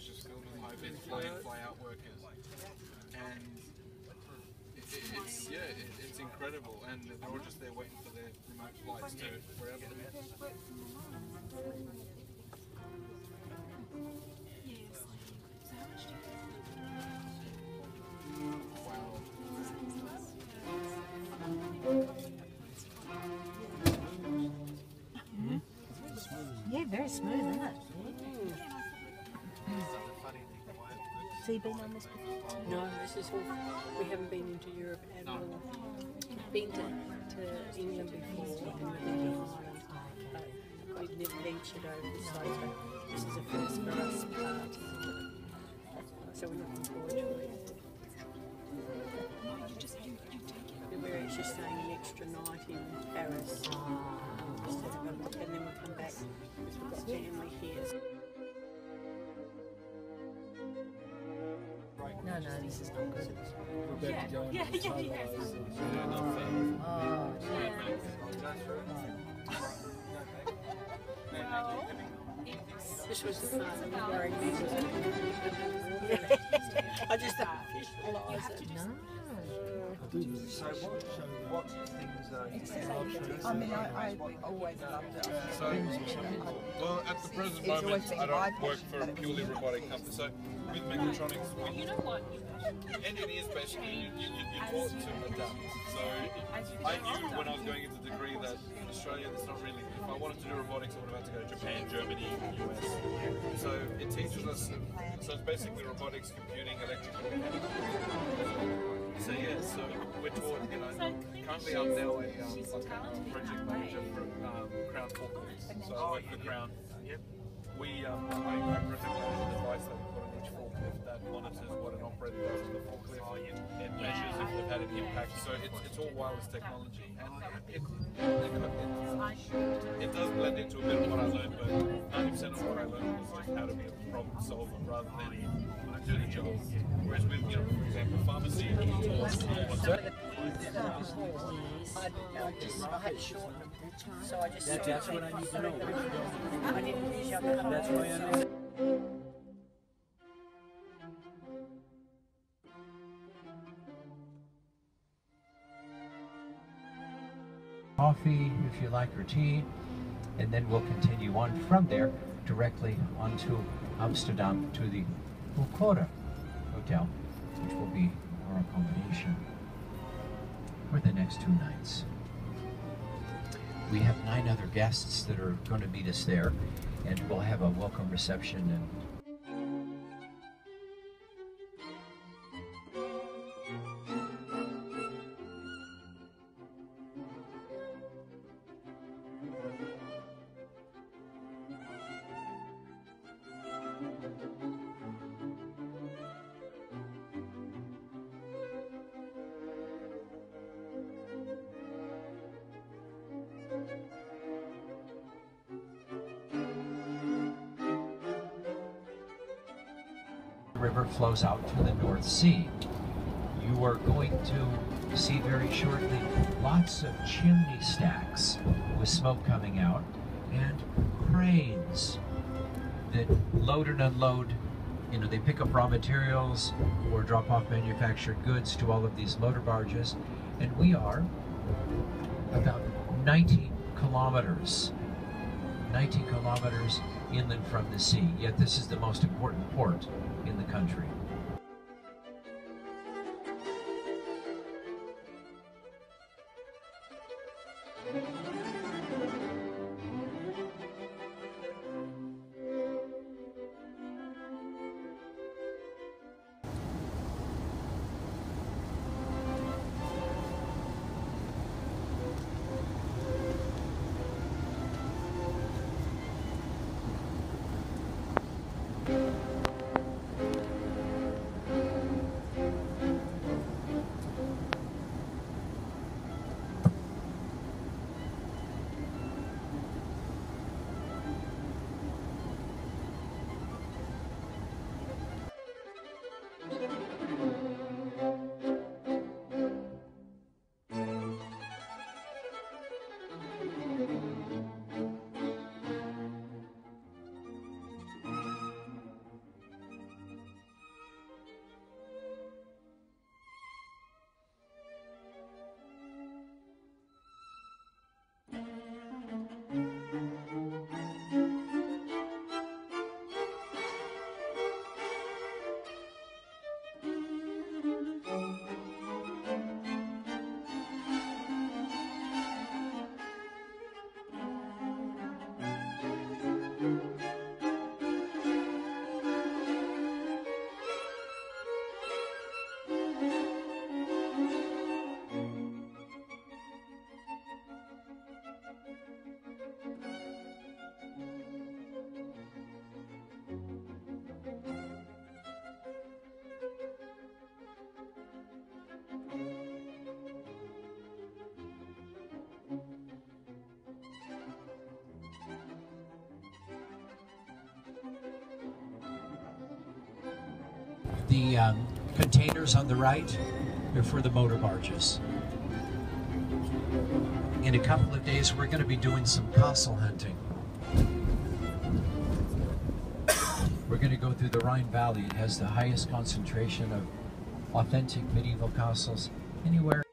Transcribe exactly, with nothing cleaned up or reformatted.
is just filled with high-vis fly-in, fly-out workers, and it, it, it's yeah, it, it's incredible, and they're all just there waiting for their remote flights to wherever they're at. Wow. Mm-hmm. Yeah, very smooth, isn't it? So you've been on this before? No, this is all. We haven't been into Europe at all. Been to, to England before and we've been to Ireland, but we've never ventured over this side. So this is a first for us. But, so we're looking forward to it. We're actually staying an extra night in Paris, instead of a, and then we'll come back because we've got family here. No, no, this is not good. We're about to go into Yeah, the yeah, yeah, sunrise. yeah. and, uh, Oh, This was the fun. I'm worried me. I just don't visualise it. no. So what, what things are I mean, I, I always loved it. So, well, at the present It's always moment, been I my don't work passion, for a but it was purely yours. robotic company. So, with mechatronics, we, You know what? engineers basically, you, you, you taught to adapt. So, I knew when I was going into the degree that in Australia, there's not really, if I wanted to do robotics, I would have had to go to Japan, Germany, U S. So, it teaches us, so it's basically robotics, computing, electrical, mechanical. So, yeah, so we're taught, you know, currently I'm now a, um, like a project manager for um, Crown Forklifts. So, I work for Crown. Yep. We, um, I, I recognize the device that we put on each forklift that monitors what an operator does on the forklift. It measures if they've had an impact. So it's, it's all wireless technology. And it, it, it, it does blend into a bit of what I learned, but ninety percent of what I learned was just how to be a problem solver rather than do the job. Whereas with, you know, for example, pharmacy, what's that? I, I just I had to shorten them, so I just. That, that's what I need to know. I didn't measure. That's why I know. Coffee, if you like, or tea, and then we'll continue on from there directly onto Amsterdam to the Ulcora Hotel, which will be our accommodation for the next two nights. We have nine other guests that are going to meet us there, and we'll have a welcome reception and the river flows out to the North Sea. You are going to see very shortly lots of chimney stacks with smoke coming out and cranes that load and unload. You know, they pick up raw materials or drop off manufactured goods to all of these motor barges. And we are about ninety kilometers, ninety kilometers inland from the sea. Yet this is the most important port in the country. The um, containers on the right are for the motor barges. In a couple of days, we're going to be doing some castle hunting. We're going to go through the Rhine Valley. It has the highest concentration of authentic medieval castles anywhere.